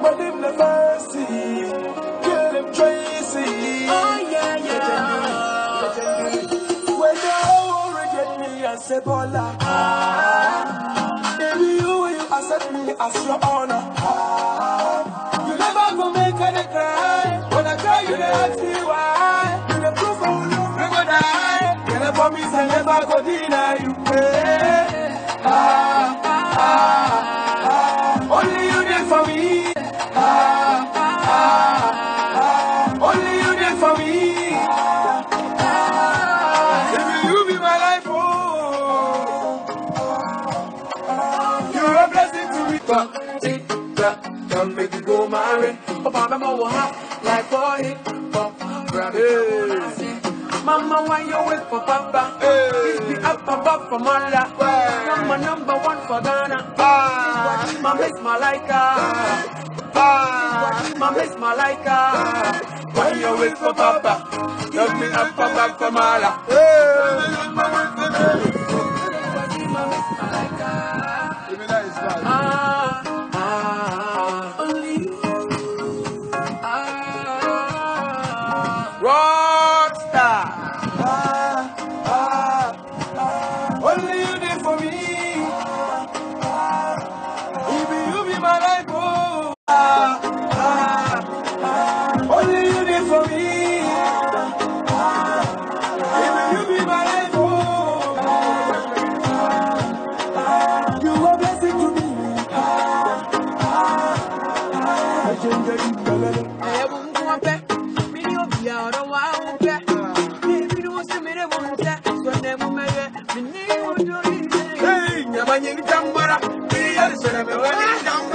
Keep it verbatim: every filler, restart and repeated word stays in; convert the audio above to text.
But him the first see, kill him Tracy. Oh yeah, yeah. When the whole reject me as a baller, baby you you accept me as your honor. You never go make any cry. When I cry you dey ask me why. You the proof of love never die. You never promise I never go deny you. Ah, ah, ah. Only you did for me. Ah, ah, ah. Only you did for me. Ah, if you be my life, oh, you're a blessing to me. But tick tock, come make you go marry. Papa, mama, what like boy, pop, grab it. Mama, why you wait for Papa? This be up above for Mala. Number number one for Ghana. Ah, my miss Malika. Ah, my miss Malika. Why you wait for Papa? Love me up above for Mala. Ah, ah, only you. Ah, Rockstar. Ah, ah, ah. Only you did for me. Baby, you be my life, oh. Ah, ah, ah. Only you did for me. Baby, you be my life, oh. You are a blessing to me. I change the deep belly. I won't go back. Me no be out of one back. If you don't see me, they won't say. So never marry. Me need to do it. Hey, you're my young Tambara. Be a son of a